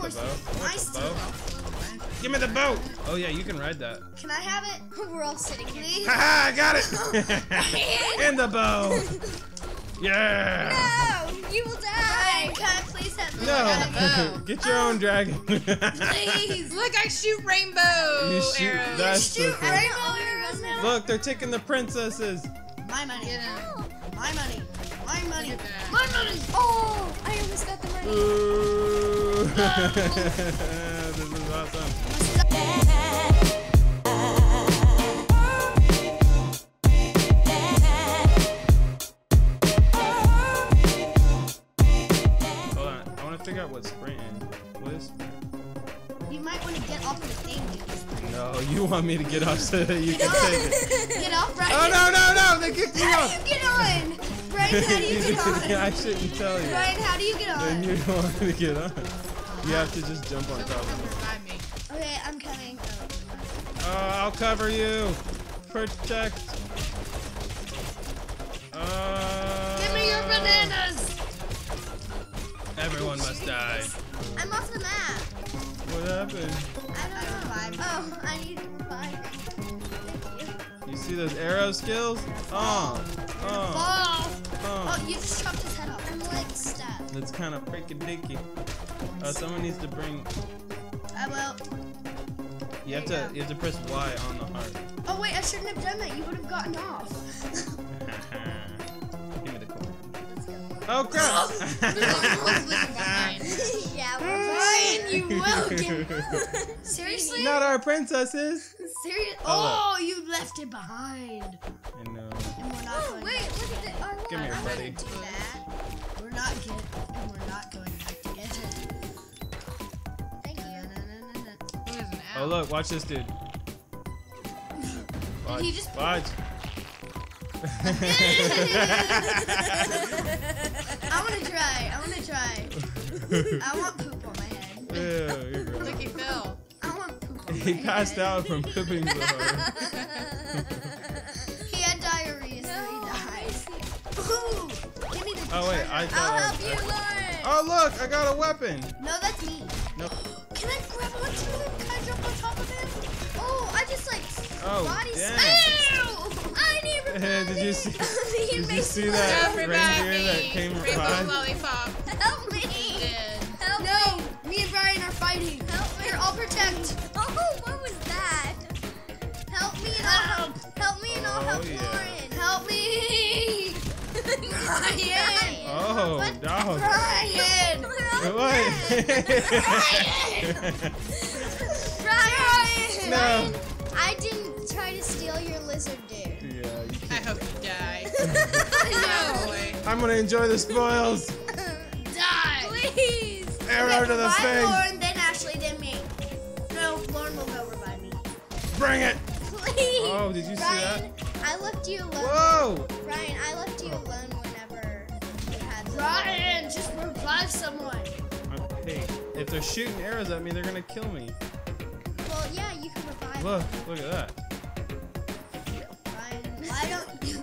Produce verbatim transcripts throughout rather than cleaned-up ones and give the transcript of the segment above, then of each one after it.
the boat? I want the boat. Give me the boat! Oh yeah, you can ride that. Can I have it? We're all sitting here. Please. Haha, I got it! In the boat! Yeah! No! You will die! Can I please have me? No! Get your own dragon. Please! Look, I shoot rainbow You shoot, arrows. that's You shoot so cool. rainbow arrows now? Look, they're taking the princesses. My money. Get him. My money. My money. Look at that. My money. Oh, I almost got the money. Ooh. This is awesome. Hold on, I want to figure out what sprint is. What is sprint? You might want to get off the thing, dude. No, you want me to get off so that you can take it. Get off, Brian. Oh no, no, no! They kicked me How off! do you get on? Brian, how do you get on? Yeah, I shouldn't tell you. Brian, how do you get And on? you don't want me to get on. You have to just jump on top Come of me. revive me. Okay, I'm coming. Oh, I'll cover you. Protect. Uh, Give me your bananas. Everyone must die. I'm off the map. What happened? I don't know. Oh, I need to revive. Thank you. You see those arrow skills? Oh, oh, Oh. oh. Oh, you just chopped his head off. I'm like stabbed. That's kind of freaking dicky. Uh, someone needs to bring. I will. You have There to. you You have to press Y on the heart. Oh wait, I shouldn't have done that. You would have gotten off. Give me the coin. Oh crap! Yeah, Brian, you will get. Seriously? Not our princesses. Serious? Oh, Oh, you left it behind. I know. And we're not oh going wait, look at that. Oh, Come here, I'm buddy. gonna do that. We're not get. And we're not going back to get it. Thank you. No, no, no, no. There's an Oh owl. look, watch this dude. Watch, he just- watch. I want to try. I want to try. I want poop on my head. Ew, you're gross. Look, he fell. I want poop on my He head. passed out from pooping so hard. He had diarrhea, so he died. Ooh, give me the Oh wait, I treasure. thought. I'll I help was- you, Lauren. Oh look, I got a weapon. No, that's me. No. Can I grab onto him? Can I jump on top of him? Oh, I just like Oh, body dang. Ow! I need reviving. Did you see? He Did you makes see me that Don't revive reindeer me. that came Rainbow by? lollipop. Help me. Dead. Help no, me. me and Brian are fighting. Help me. Here, I'll protect. Oh, what was that? Help me and I'll help. Help me and I'll Oh, help yeah. Lauren. Help me. Brian. Oh, dog. Brian. What? Brian. No. I didn't try to steal your lizard, dude. Yeah, you I can't. hope you die. No. No way. I'm gonna enjoy the spoils. Die. Please. Arrow to the revive face. Lauren, then Ashley, then me. No, Lauren will go revive me. Bring it. Please. Oh, did you see Ryan, I left you alone. Whoa. Ryan, I left you alone whenever you had the Ryan, just revive someone. Hey, if they're shooting arrows at me, they're gonna kill me. Well, yeah, you can revive Look, look at that. Ryan. Why don't you?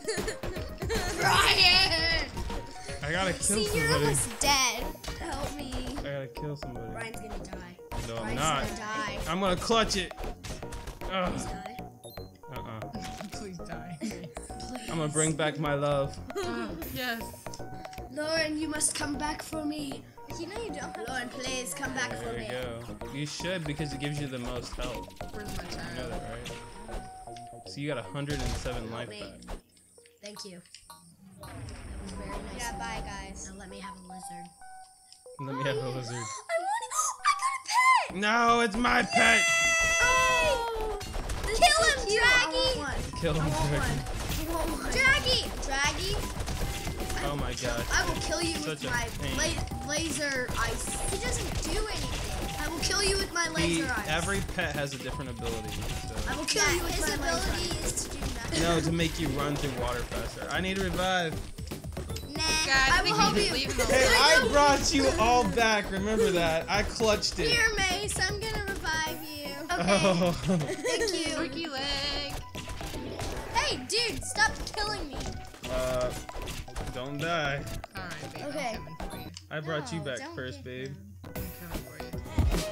Ryan! I gotta kill See, you're somebody. almost dead. Help me. I gotta kill somebody. Ryan's gonna die. No, I'm Ryan's not. gonna die. I'm gonna clutch it. Ugh. Please die. Uh-uh. Please die. I'm gonna bring back my love. Oh, yes. Lauren, you must come back for me. You know you don't have Lauren, please come back for There me. you go. You should because it gives you the most health. Where's my You know child? that, right? So you got one hundred seven life me. back. Thank you. That was very nice. Yeah, bye, guys. Now let me have a lizard. Let me have a lizard. I want it. I got a pet. No, it's my pet. Oh! Kill him, I Draggy. want one. Kill him, I want Draggy. one. I want one. Draggy. Draggy. Oh my gosh. I will kill you Such with a my pain. la laser ice. He doesn't do anything. I will kill you with my He, laser ice. every pet has a different ability. I So. will kill Yeah, you with his my laser ability ice. is to do nothing. No, to make you run through water faster. I need to revive. Nah. God, I we will need help to you. leave him Hey, alone. I brought you all back. Remember that. I clutched it. Here, Mace. I'm gonna revive you. Oh. Thank you. Turkey leg. Hey, dude, stop killing me. Uh, don't die. Alright, babe. Okay. I'm coming for you. I brought you No, back don't first, get babe. I'm coming for you.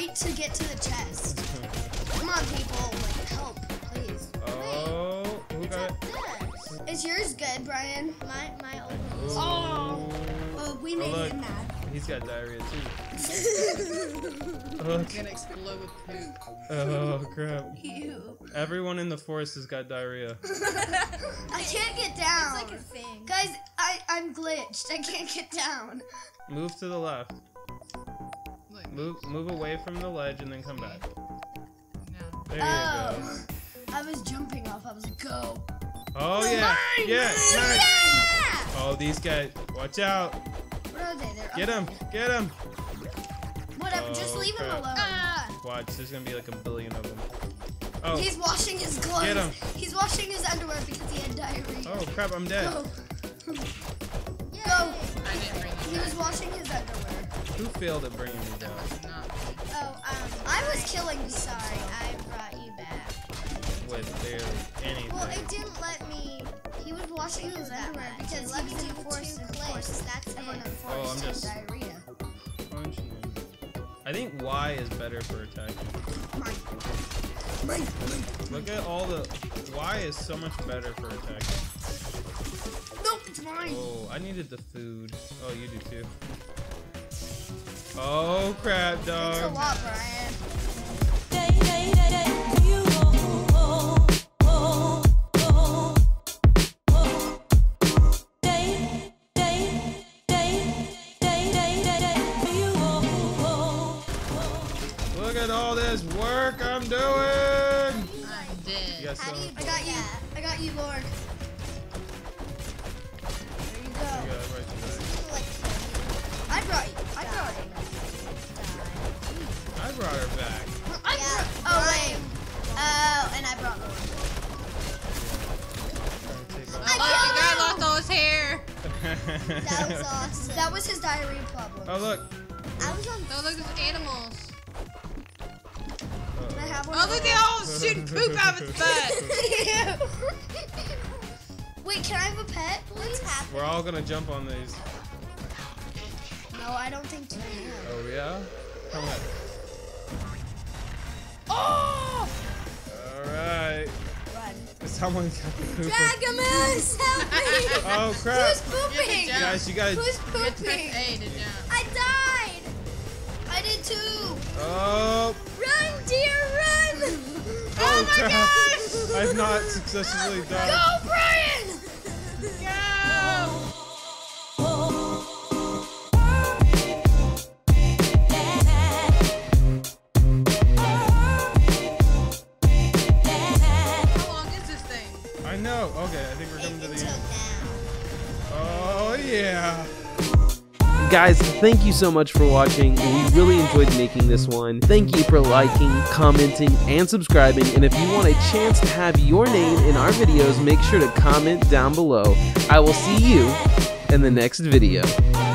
right to get to the chest. Come on, people, like help, please. Oh, who got it? Is yours good, Brian? My my old Ooh. one. Oh, oh we made Oh, look. him mad. He's got diarrhea too. It's Look. gonna explode with poop. Oh crap. Ew. Everyone in the forest has got diarrhea. I can't get down. It's like a thing. Guys, I, I'm glitched. I can't get down. Move to the left. Like, Move move away from the ledge and then come back. no. There you Oh. go. I was jumping off. I was like, go. Oh yeah. Mine! Yeah. Nice. Yeah! Oh, these guys. Watch out. What are they? They're Get him. Get him. Whatever. Just Oh, leave him crap. alone. Ah! Watch. There's gonna be like a billion of them. Oh. He's washing his clothes. Get him. He's washing his underwear because he had diarrhea. Oh crap. I'm dead. Go. Yay. Go. I didn't bring He it was washing his underwear. Who failed at bringing me down? back. Not me. Oh, um, I was killing people. sorry, I brought you back. With barely anything. Well, it didn't let me He was washing do his that underwear much. because It let he me was do in the forest. two and of clicks. course, That's everyone in it. the Oh, I'm forest has just- diarrhea. Punching him. I think Y is better for attacking. Mine. Mine. Look at all the Y is so much better for attacking. Nope, it's mine. Oh, I needed the food. Oh, you do too. Oh crap, Thanks a dog. lot, Brian. Look at all this work I'm doing. I'm You dead. got How do some? you I got you. I got you, Lord. There you go. You got it right there. like I brought you. I brought you. I brought her back. I Yeah, brought. Oh wait. Oh, and I brought Lord. Oh, look, the guy lost all his hair. That was awesome. That was his diarrhea problem. Oh look. I was on. Oh, look, there's animals. Can I have one? Oh, look, they all shooting poop out of its butt. Wait, can I have a pet? What's happening? We're all gonna jump on these. No, I don't think you can. Oh yeah? Come on. Oh! Alright. Run. Someone got the poop. Dragamus, help me! Oh crap. Who's pooping? jump. Guys, you guys. Who's You have to press pooping? A to jump. I died! I did too! Oh. Run, dear, run! Oh my crap. gosh! I've not successfully died. Go, Brian! How long is this thing? I know. Okay, I think we're coming to the Until end. now. Oh yeah. Guys, thank you so much for watching. We really enjoyed making this one. Thank you for liking, commenting, and subscribing. And if you want a chance to have your name in our videos, make sure to comment down below. I will see you in the next video.